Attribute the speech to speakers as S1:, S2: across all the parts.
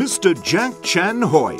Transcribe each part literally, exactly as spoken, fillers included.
S1: Mister Jack Chan Hoy.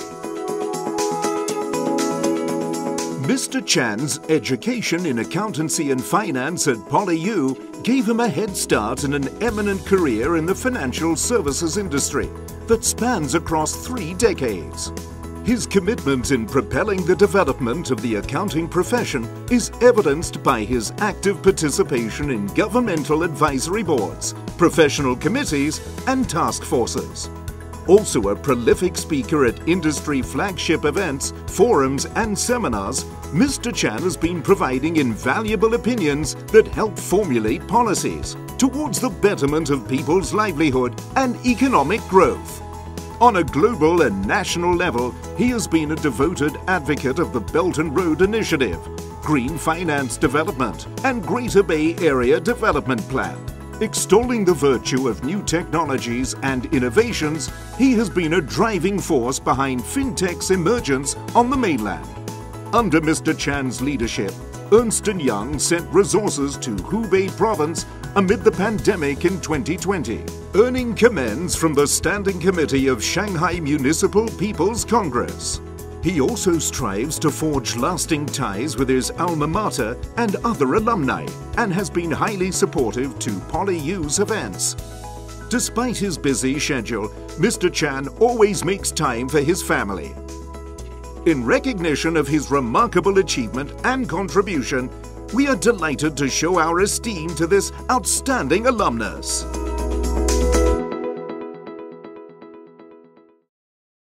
S1: Mister Chan's education in accountancy and finance at PolyU gave him a head start in an eminent career in the financial services industry that spans across three decades. His commitment in propelling the development of the accounting profession is evidenced by his active participation in governmental advisory boards, professional committees, and task forces. Also a prolific speaker at industry flagship events, forums, and seminars, Mister Chan has been providing invaluable opinions that help formulate policies towards the betterment of people's livelihood and economic growth. On a global and national level, he has been a devoted advocate of the Belt and Road Initiative, Green Finance Development, and Greater Bay Area Development Plan. Extolling the virtue of new technologies and innovations, he has been a driving force behind fintech's emergence on the mainland. Under Mister Chan's leadership, Ernst and Young sent resources to Hubei province amid the pandemic in twenty twenty, earning commends from the Standing Committee of Shanghai Municipal People's Congress. He also strives to forge lasting ties with his alma mater and other alumni, and has been highly supportive to PolyU's events. Despite his busy schedule, Mister Chan always makes time for his family. In recognition of his remarkable achievement and contribution, we are delighted to show our esteem to this outstanding alumnus.